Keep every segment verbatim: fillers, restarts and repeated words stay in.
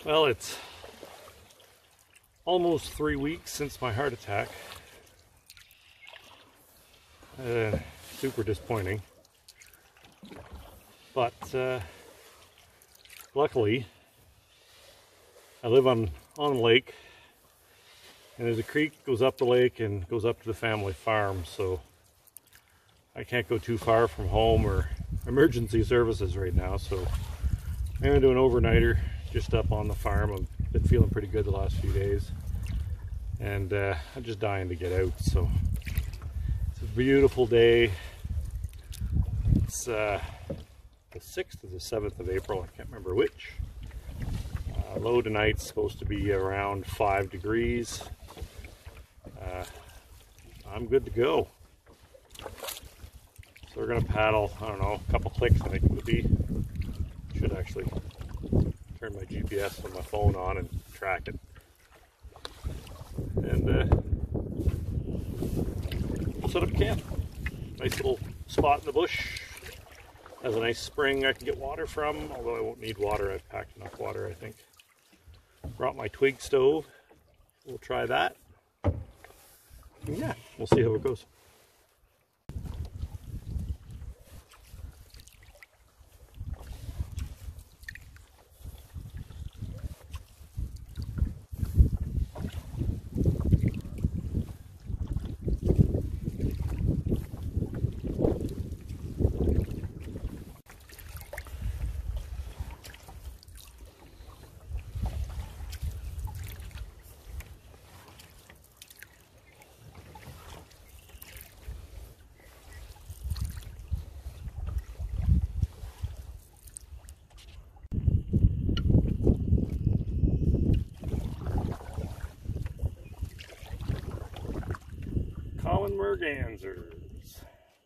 Well, it's almost three weeks since my heart attack. Uh, super disappointing. But uh, luckily, I live on, on a lake, and there's a creek that goes up the lake and goes up to the family farm, so I can't go too far from home or emergency services right now, so I'm going to do an overnighter just up on the farm. I've been feeling pretty good the last few days, and uh, I'm just dying to get out. So it's a beautiful day. It's uh, the sixth or the seventh of April, I can't remember which. Uh, low tonight's supposed to be around five degrees. Uh, I'm good to go. So we're going to paddle, I don't know, a couple clicks I think it would be. Should actually turn my G P S on my phone on and track it. And uh, we'll set up camp. Nice little spot in the bush. Has a nice spring I can get water from, although I won't need water. I've packed enough water, I think. Brought my twig stove. We'll try that. And yeah, we'll see how it goes. Common mergansers.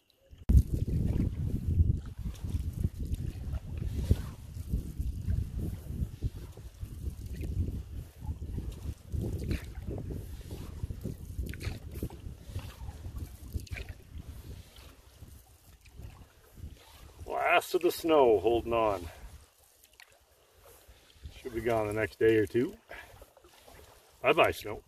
Last of the snow holding on. Should be gone the next day or two. Bye bye, snow.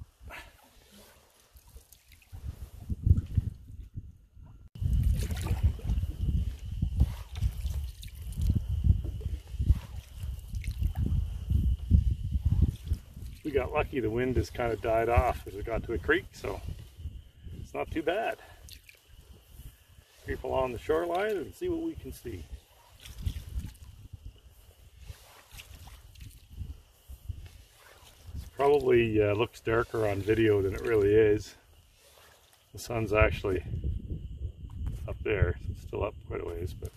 We got lucky, the wind has kind of died off as we got to a creek, so it's not too bad. Creep along the shoreline and see what we can see. This probably uh, looks darker on video than it really is. The sun's actually up there, it's still up quite a ways, but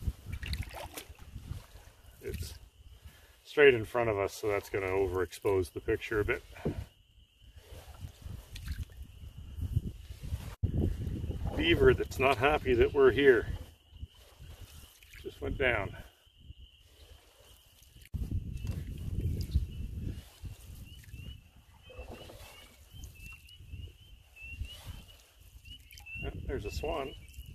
it's straight in front of us, so that's going to overexpose the picture a bit. Beaver that's not happy that we're here just went down. Oh, there's a swan.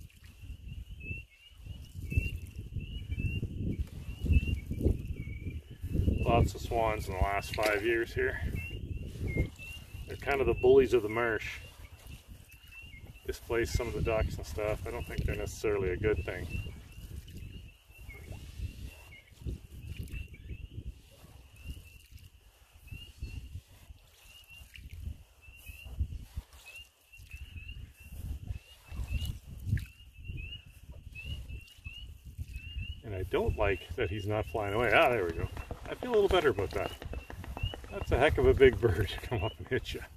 Lots of swans in the last five years here. They're kind of the bullies of the marsh. Displace some of the ducks and stuff. I don't think they're necessarily a good thing. And I don't like that he's not flying away. Ah, there we go. I feel a little better about that. That's a heck of a big bird to come up and hit you.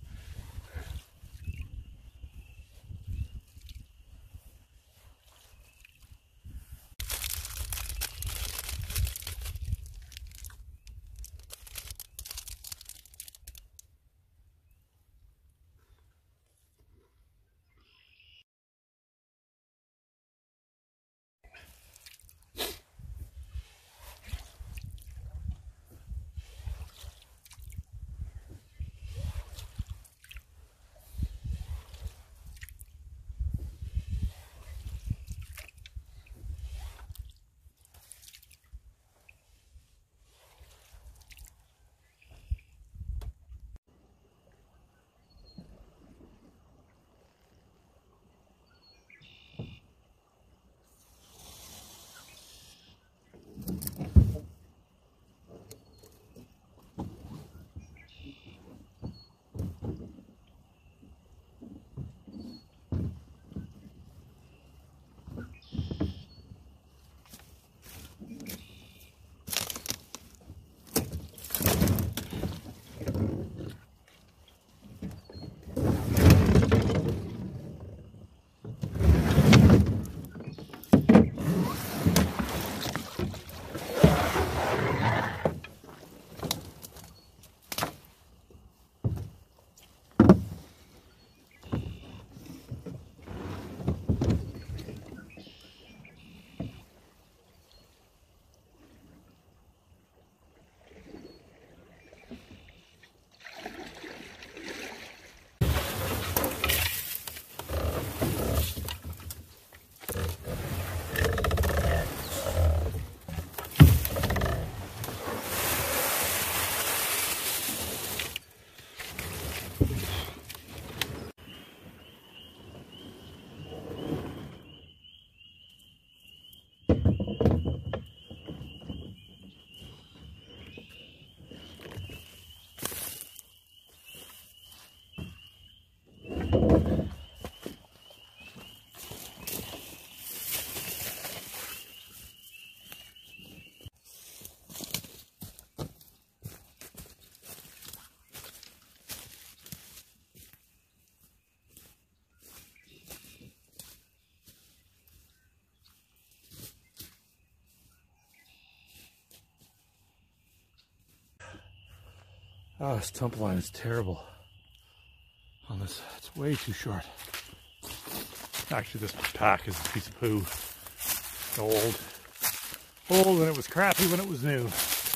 Oh, this tump line is terrible on this. It's way too short. Actually, this pack is a piece of poo. Old. Old and it was crappy when it was new.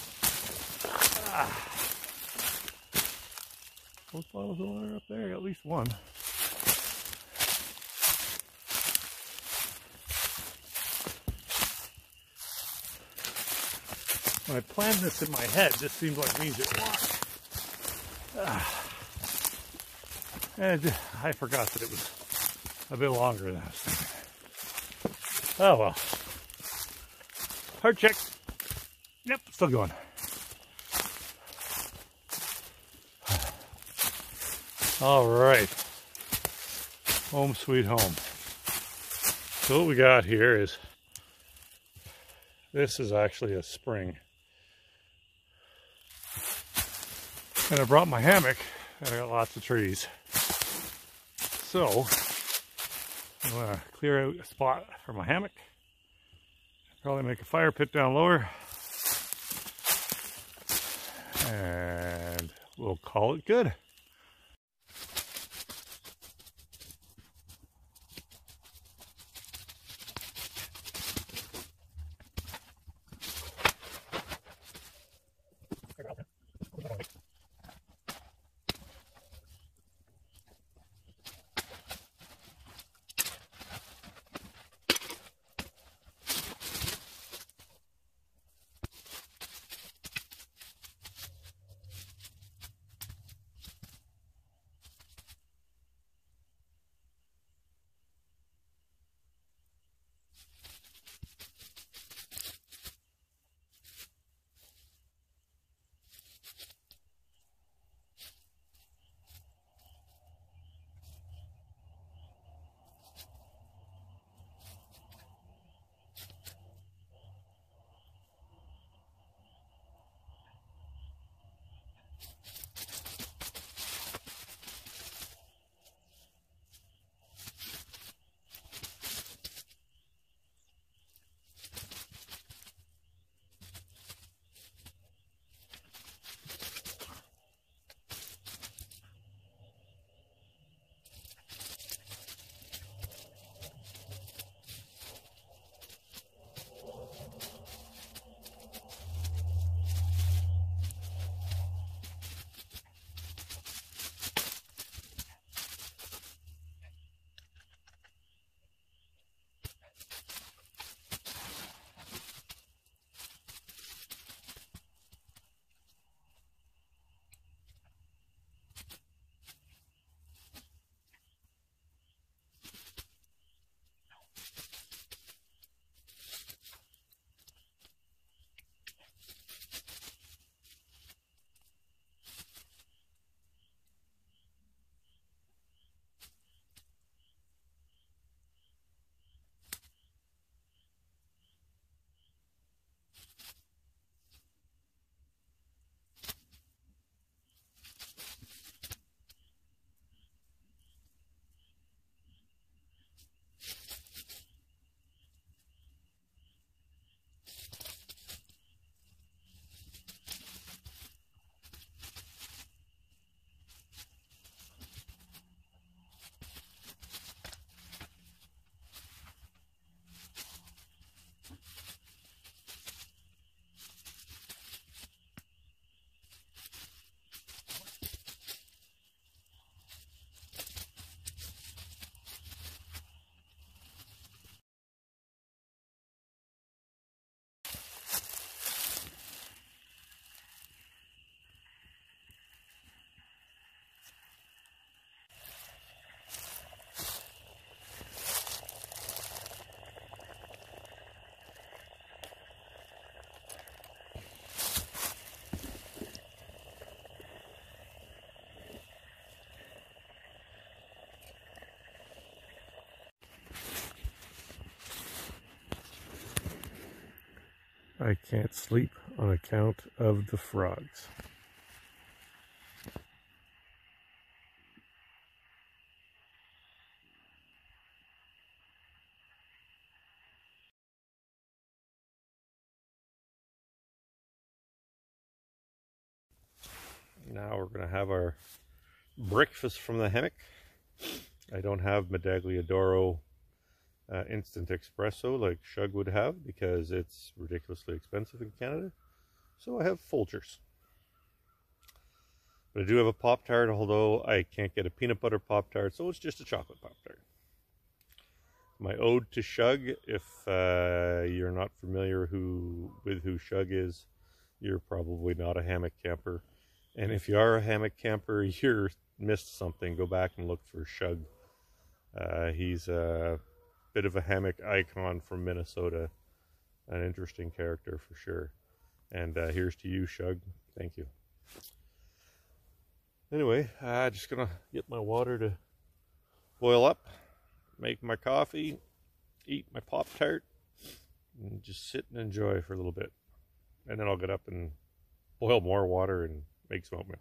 Ah. Both bottles of water up there, at least one. When I planned this in my head, this seems like means it walked. Ah. And I forgot that it was a bit longer than I was thinking. Oh well. Heart check. Yep, still going. All right. Home sweet home. So what we got here is, this is actually a spring. And I brought my hammock, and I got lots of trees. So, I'm gonna clear out a spot for my hammock. Probably make a fire pit down lower. And we'll call it good. I can't sleep on account of the frogs. Now we're going to have our breakfast from the hammock. I don't have Medagliadoro uh, instant espresso like Shug would have because it's ridiculously expensive in Canada. So I have Folgers. But I do have a Pop-Tart, although I can't get a peanut butter Pop-Tart, so it's just a chocolate Pop-Tart. My ode to Shug, if uh, you're not familiar who with who Shug is, you're probably not a hammock camper. And if you are a hammock camper, you're missed something. Go back and look for Shug. Uh, he's a bit of a hammock icon from Minnesota. An interesting character for sure. And uh, here's to you, Shug. Thank you. Anyway, I'm uh, just going to get my water to boil up, make my coffee, eat my Pop-Tart, and just sit and enjoy for a little bit. And then I'll get up and boil more water and make some oatmeal.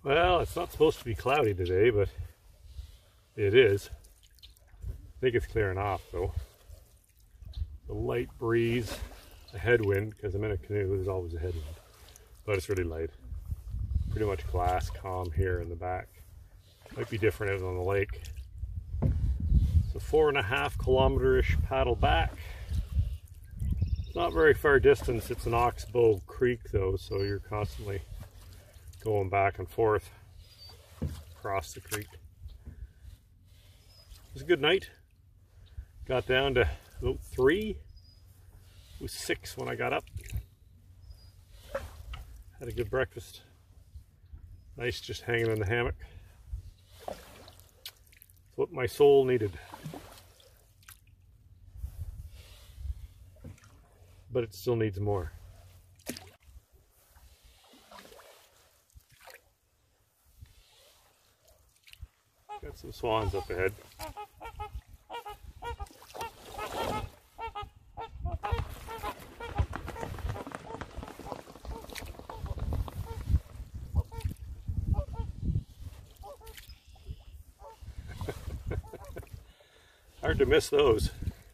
Well, it's not supposed to be cloudy today, but it is. I think it's clearing off though. The light breeze, a headwind, because I'm in a canoe, there's always a headwind. But it's really light. Pretty much glass calm here in the back. Might be different out on the lake. So four and a half kilometer-ish paddle back. It's not very far distance. It's an oxbow creek though, so you're constantly going back and forth across the creek. It was a good night. Got down to about three. It was six when I got up. Had a good breakfast. Nice just hanging in the hammock. It's what my soul needed. But it still needs more. Got some swans up ahead. Hard to miss those.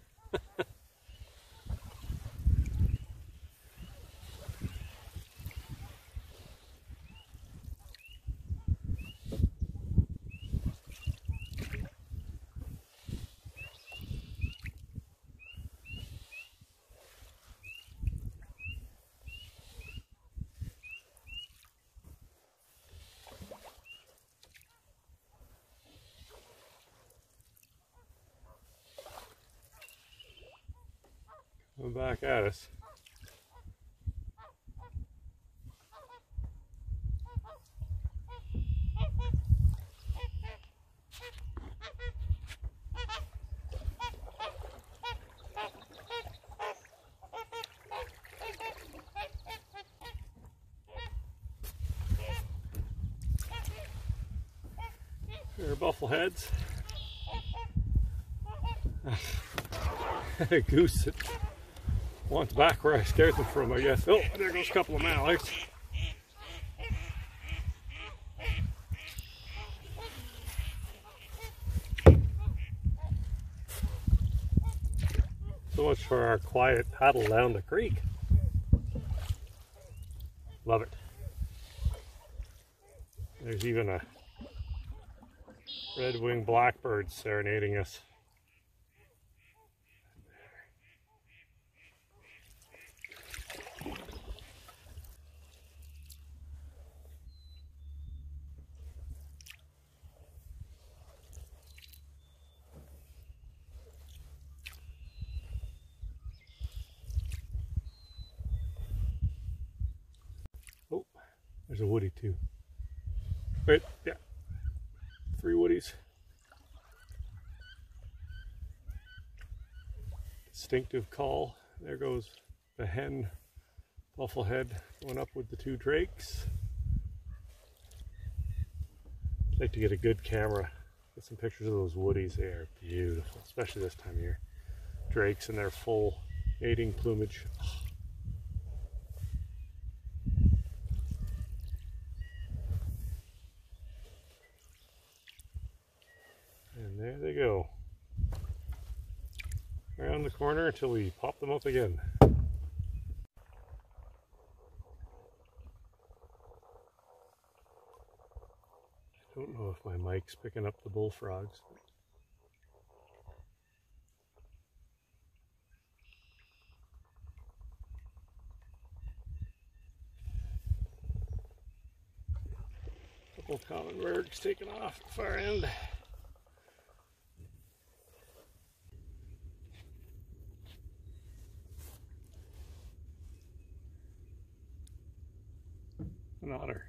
Coming back at us. There are buffleheads. A goose that wants back where I scared them from, I guess. Oh, there goes a couple of mallards. So much for our quiet paddle down the creek. Love it. There's even a red-winged blackbird serenading us. Oh, there's a woody too. Wait, yeah. Three woodies. Distinctive call. There goes the hen bufflehead going up with the two drakes. I'd like to get a good camera, get some pictures of those woodies. They are beautiful, especially this time of year. Drakes in their full mating plumage. And there they go. Around the corner until we pop them up again. I don't know if my mic's picking up the bullfrogs. Couple common birds taking off the far end. An otter.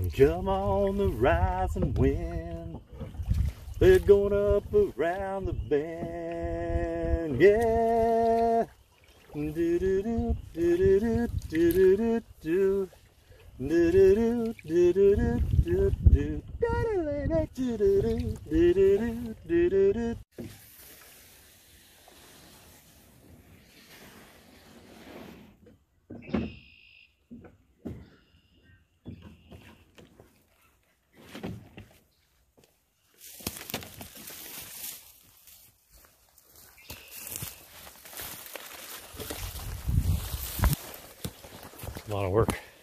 Come on the rising wind, they're going up around the bend, yeah. Do do do do do do do do do. Do do do do do do do do do do do. A lot of work.